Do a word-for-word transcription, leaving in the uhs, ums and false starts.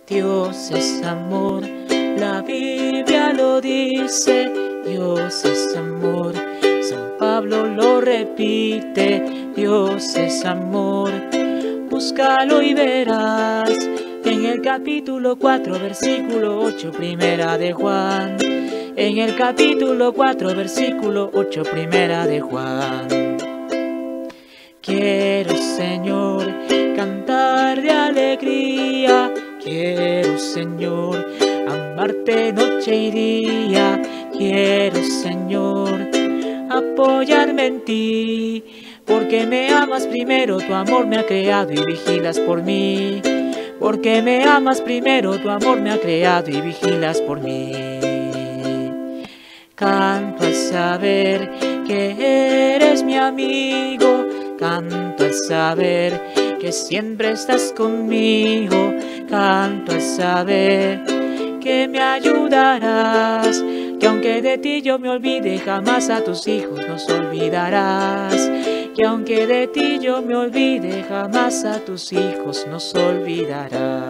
Dios es amor, la Biblia lo dice. Dios es amor, San Pablo lo repite. Dios es amor, búscalo y verás. En el capítulo cuatro, versículo ocho, primera de Juan. En el capítulo cuatro, versículo ocho, primera de Juan. Quiero, Señor, cantar de alegría. Quiero, Señor, amarte noche y día. Quiero, Señor, apoyarme en ti, porque me amas primero, tu amor me ha creado y vigilas por mí. Porque me amas primero, tu amor me ha creado y vigilas por mí. Canto al saber que eres mi amigo, canto al saber que siempre estás conmigo, canto al saber que me ayudarás, que aunque de ti yo me olvide, jamás a tus hijos nos olvidarás. Que aunque de ti yo me olvide, jamás a tus hijos nos olvidarás.